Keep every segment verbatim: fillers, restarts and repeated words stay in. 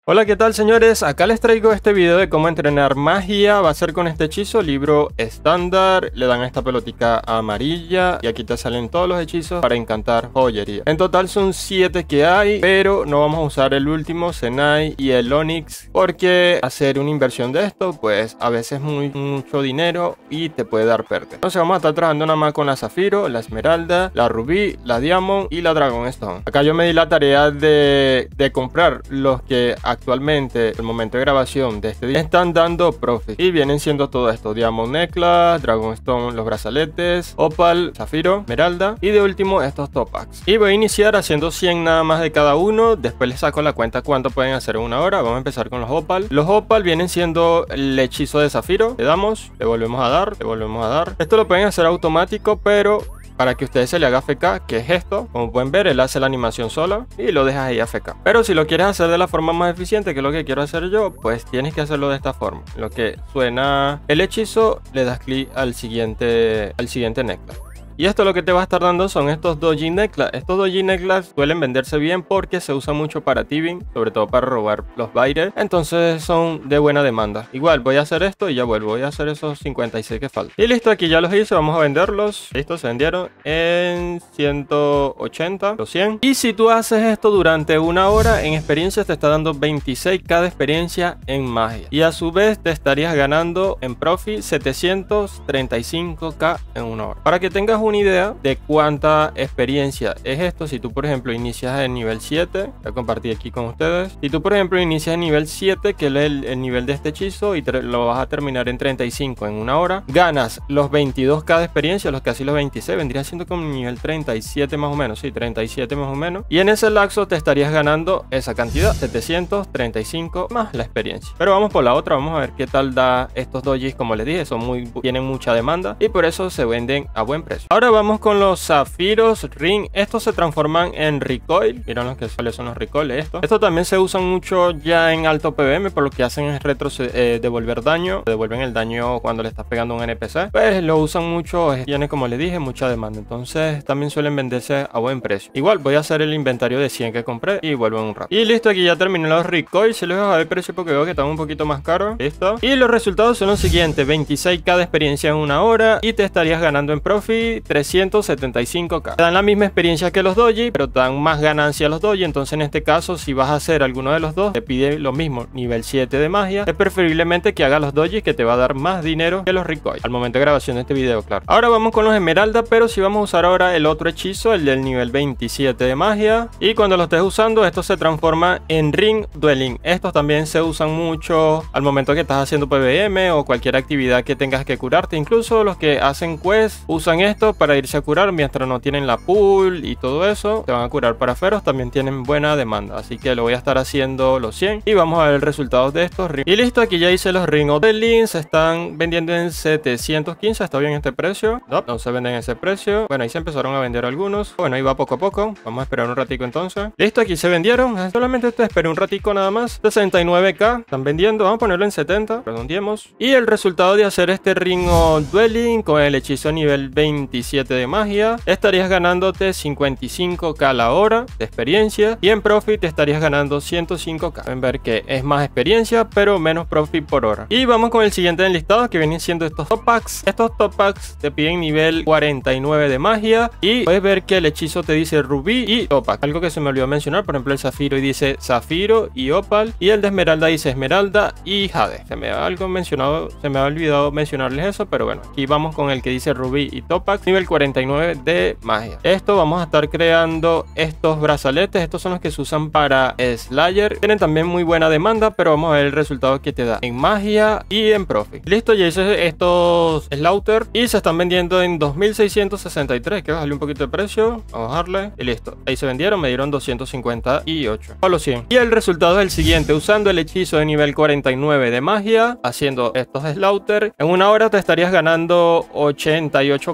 Hola, ¿qué tal, señores? Acá les traigo este video de cómo entrenar magia. Va a ser con este hechizo, libro estándar. Le dan esta pelotica amarilla y aquí te salen todos los hechizos para encantar joyería. En total son siete que hay, pero no vamos a usar el último, Zenai y el Onix, porque hacer una inversión de esto, pues a veces es muy, mucho dinero y te puede dar pérdida. Entonces vamos a estar trabajando nada más con la Zafiro, la Esmeralda, la Rubí, la Diamond y la Dragon Stone. Acá yo me di la tarea de, de comprar los que actualmente, el momento de grabación de este día, están dando profit y vienen siendo todo esto: Diamond Necklace, Dragonstone, los brazaletes, Opal, Zafiro, Esmeralda y de último estos top packs. Y voy a iniciar haciendo cien nada más de cada uno. Después les saco la cuenta cuánto pueden hacer en una hora. Vamos a empezar con los Opal. Los Opal vienen siendo el hechizo de Zafiro. Le damos, le volvemos a dar, le volvemos a dar. Esto lo pueden hacer automático, pero para que a ustedes se le haga A F K, que es esto, como pueden ver, él hace la animación sola y lo dejas ahí A F K. Pero si lo quieres hacer de la forma más eficiente, que es lo que quiero hacer yo, pues tienes que hacerlo de esta forma. En lo que suena el hechizo, le das clic al siguiente, al siguiente necklace. Y esto lo que te va a estar dando son estos Doji Necklace. Estos Doji Necklace suelen venderse bien porque se usa mucho para thieving, sobre todo para robar los bailes. Entonces son de buena demanda. Igual voy a hacer esto y ya vuelvo. Voy a hacer esos cincuenta y seis que faltan. Y listo, aquí ya los hice. Vamos a venderlos. Listo, se vendieron en ciento ochenta, los cien. Y si tú haces esto durante una hora, en experiencia te está dando veintiséis K de experiencia en magia. Y a su vez te estarías ganando en profit setecientos treinta y cinco K en una hora. Para que tengas un una idea de cuánta experiencia es esto. Si tú por ejemplo inicias en nivel siete, voy a compartir aquí con ustedes. Si tú por ejemplo inicias en nivel siete, que es el, el nivel de este hechizo, y te, lo vas a terminar en treinta y cinco en una hora, ganas los veintidós K de experiencia, los casi los veintiséis, vendría siendo como nivel treinta y siete más o menos, sí, treinta y siete más o menos, y en ese lapso te estarías ganando esa cantidad, setecientos treinta y cinco más la experiencia. Pero vamos por la otra, vamos a ver qué tal da estos dojis. Como les dije, son muy, tienen mucha demanda y por eso se venden a buen precio. Ahora vamos con los zafiros ring. Estos se transforman en recoil. Miren los que cuáles son los recoil. Estos Estos también se usan mucho ya en alto P V M, por lo que hacen es retro eh, devolver daño. Devuelven el daño cuando le estás pegando a un N P C. Pues lo usan mucho. Tiene, como les dije, mucha demanda. Entonces también suelen venderse a buen precio. Igual voy a hacer el inventario de cien que compré y vuelvo en un rato. Y listo, aquí ya terminé los recoil. Se les voy a bajar el precio porque veo que están un poquito más caros. Listo. Y los resultados son los siguientes: veintiséis K de experiencia en una hora y te estarías ganando en profit trescientos setenta y cinco K. Te dan la misma experiencia que los doji, pero te dan más ganancia los doji. Entonces en este caso, si vas a hacer alguno de los dos, te pide lo mismo, nivel siete de magia. Es preferiblemente que hagas los doji, que te va a dar más dinero que los recoil al momento de grabación de este video, claro. Ahora vamos con los esmeralda, pero si vamos a usar ahora el otro hechizo, el del nivel veintisiete de magia. Y cuando lo estés usando, esto se transforma en ring dwelling. Estos también se usan mucho al momento que estás haciendo P V M o cualquier actividad que tengas que curarte. Incluso los que hacen quest usan esto para irse a curar mientras no tienen la pool y todo eso. Te van a curar para feros, también tienen buena demanda, así que lo voy a estar haciendo los cien y vamos a ver el resultado de estos. Y listo, aquí ya hice los ring of the link. Se están vendiendo en setecientos quince. Está bien este precio. No, no se venden en ese precio. Bueno, ahí se empezaron a vender algunos. Bueno, ahí va poco a poco. Vamos a esperar un ratico entonces. Listo, aquí se vendieron. Solamente te esperé un ratico nada más. sesenta y nueve K están vendiendo. Vamos a ponerlo en setenta, redondeemos. Y el resultado de hacer este ring of dwelling con el hechizo nivel veintisiete de magia, estarías ganándote cincuenta y cinco K la hora de experiencia y en profit te estarías ganando ciento cinco K. Pueden ver que es más experiencia pero menos profit por hora. Y vamos con el siguiente enlistado, que vienen siendo estos top packs. Estos top packs te piden nivel cuarenta y nueve de magia y puedes ver que el hechizo te dice rubí y top pack. Algo que se me olvidó mencionar, por ejemplo el zafiro y dice zafiro y opal, y el de esmeralda dice esmeralda y jade. Se me ha algo mencionado, se me ha olvidado mencionarles eso, pero bueno, aquí vamos con el que dice rubí y top pack, nivel cuarenta y nueve de magia. Esto vamos a estar creando estos brazaletes. Estos son los que se usan para Slayer. Tienen también muy buena demanda, pero vamos a ver el resultado que te da en magia y en profit. Listo, ya hice estos Slaughter y se están vendiendo en dos mil seiscientos sesenta y tres, que bajarle un poquito de precio. Vamos a bajarle y listo. Ahí se vendieron, me dieron doscientos cincuenta y ocho a los cien. Y el resultado es el siguiente: usando el hechizo de nivel cuarenta y nueve de magia, haciendo estos Slaughter, en una hora te estarías ganando ochenta y ocho K de experiencia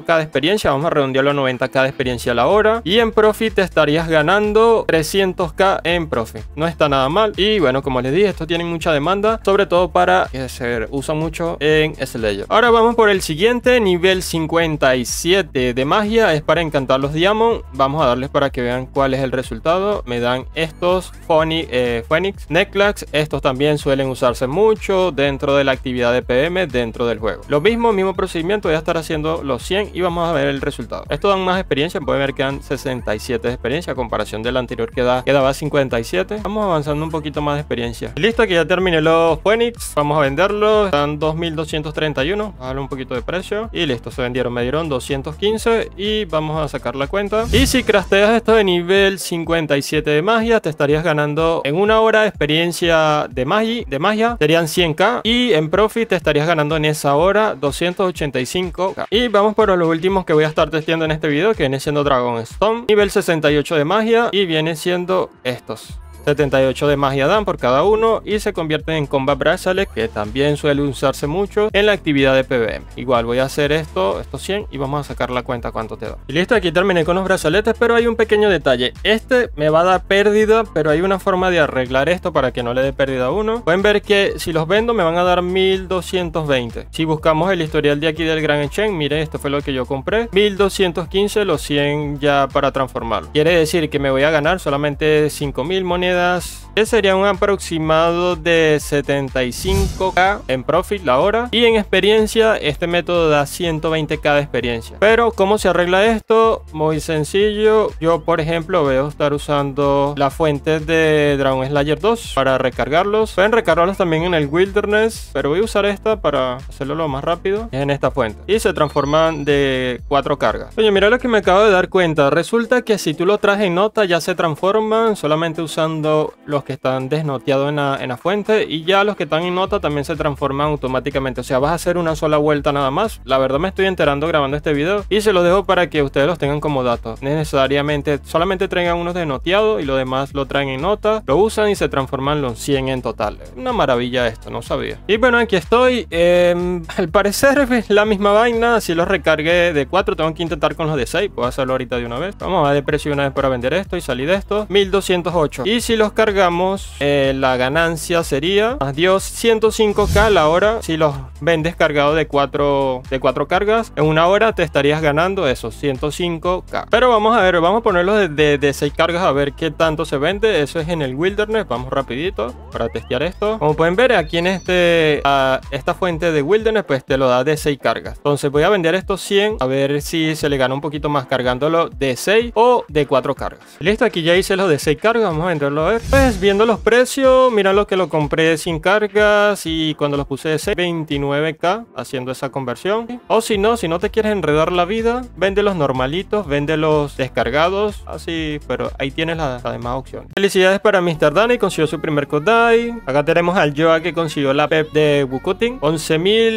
experiencia, vamos a redondearlo a noventa K de experiencia a la hora. Y en Profit te estarías ganando trescientos K en Profit. No está nada mal. Y bueno, como les dije, estos tienen mucha demanda, sobre todo para que se usa mucho en Slayer. Ahora vamos por el siguiente, nivel cincuenta y siete de magia, es para encantar los Diamond. Vamos a darles para que vean cuál es el resultado. Me dan estos Phony, eh, Phoenix Necklace. Estos también suelen usarse mucho dentro de la actividad de P M dentro del juego. Lo mismo, mismo procedimiento, voy a estar haciendo los cien y vamos a ver el resultado. Estos dan más experiencia, pueden ver que dan sesenta y siete de experiencia a comparación del anterior que, da, que daba cincuenta y siete. Vamos avanzando un poquito más de experiencia. Y listo, que ya terminé los Phoenix. Vamos a venderlos. Dan dos mil doscientos treinta y uno. Vamos a darle un poquito de precio. Y listo, se vendieron. Me dieron doscientos quince y vamos a sacar la cuenta. Y si crafteas esto de nivel cincuenta y siete de magia, te estarías ganando en una hora de experiencia de magia, de magia serían cien K. Y en Profit te estarías ganando en esa hora doscientos ochenta y cinco K. Y vamos por los últimos que voy a estar testeando en este video, que viene siendo Dragon Stone, nivel sesenta y ocho de magia, y viene siendo estos. setenta y ocho de magia dan por cada uno y se convierten en Combat Bracelet, que también suele usarse mucho en la actividad de P V M. Igual voy a hacer esto, estos cien, y vamos a sacar la cuenta cuánto te da. Y listo, aquí terminé con los brazaletes, pero hay un pequeño detalle. Este me va a dar pérdida, pero hay una forma de arreglar esto para que no le dé pérdida a uno. Pueden ver que si los vendo me van a dar mil doscientos veinte. Si buscamos el historial de aquí del Gran Exchange, mire, esto fue lo que yo compré. mil doscientos quince los cien ya para transformarlo. Quiere decir que me voy a ganar solamente cinco mil monedas, que sería un aproximado de setenta y cinco K en Profit la hora, y en experiencia este método da ciento veinte K de experiencia. Pero ¿cómo se arregla esto? Muy sencillo. Yo, por ejemplo, voy a estar usando las fuentes de Dragon Slayer dos para recargarlos. Pueden recargarlos también en el Wilderness, pero voy a usar esta para hacerlo lo más rápido. Es en esta fuente y se transforman de cuatro cargas. Oye, mira lo que me acabo de dar cuenta. Resulta que si tú lo traes en nota ya se transforman solamente usando los que están desnoteados en la, en la fuente, y ya los que están en nota también se transforman automáticamente. O sea, vas a hacer una sola vuelta nada más. La verdad me estoy enterando grabando este video y se los dejo para que ustedes los tengan como datos. No necesariamente solamente traigan unos desnoteados y lo demás lo traen en nota, lo usan y se transforman los cien en total. Una maravilla esto, no sabía. Y bueno, aquí estoy. Eh, al parecer es la misma vaina. Si los recargué de cuatro, tengo que intentar con los de seis. Puedo hacerlo ahorita de una vez. Vamos a dar de precio una vez para vender esto y salir de esto. mil doscientos ocho. Y si los cargamos, eh, la ganancia sería adiós ciento cinco K la hora. Si los vendes cargados de cuatro de cuatro cargas, en una hora te estarías ganando esos ciento cinco K. Pero vamos a ver, vamos a ponerlos de, de, de seis cargas a ver qué tanto se vende. Eso es en el Wilderness. Vamos rapidito para testear esto. Como pueden ver aquí en este uh, esta fuente de Wilderness, pues te lo da de seis cargas. Entonces voy a vender estos cien a ver si se le gana un poquito más cargándolo de seis o de cuatro cargas. Listo, aquí ya hice los de seis cargas. Vamos a venderlo a ver. Pues viendo los precios, mira lo que lo compré sin cargas y cuando los puse de seis, veintinueve K haciendo esa conversión. O si no, si no te quieres enredar la vida, vende los normalitos, vende los descargados, así, pero ahí tienes las la demás opciones. Felicidades para mister Danny, consiguió su primer Kodai. Acá tenemos al Joa que consiguió la P E P de Wukutin, once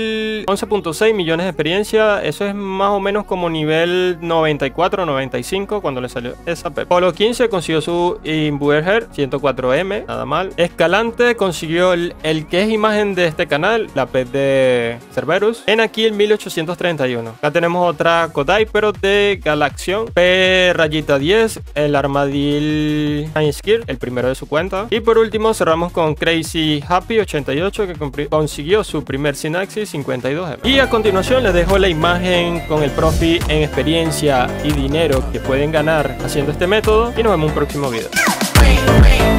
punto seis millones de experiencia. Eso es más o menos como nivel noventa y cuatro, noventa y cinco cuando le salió esa P E P. Polo quince consiguió su Imbuer ciento cuatro M, nada mal. Escalante consiguió el, el que es imagen de este canal, la P E P de Cerberus, en aquí el mil ochocientos treinta y uno. Acá tenemos otra Kodai, pero de Galaxion, P rayita diez, el Armadil Skir, el primero de su cuenta. Y por último cerramos con Crazy Happy ochenta y ocho, que consiguió su primer Synaxis cincuenta y dos M. Y a continuación les dejo la imagen con el Profit en experiencia y dinero que pueden ganar haciendo este método, y nos vemos en un próximo video.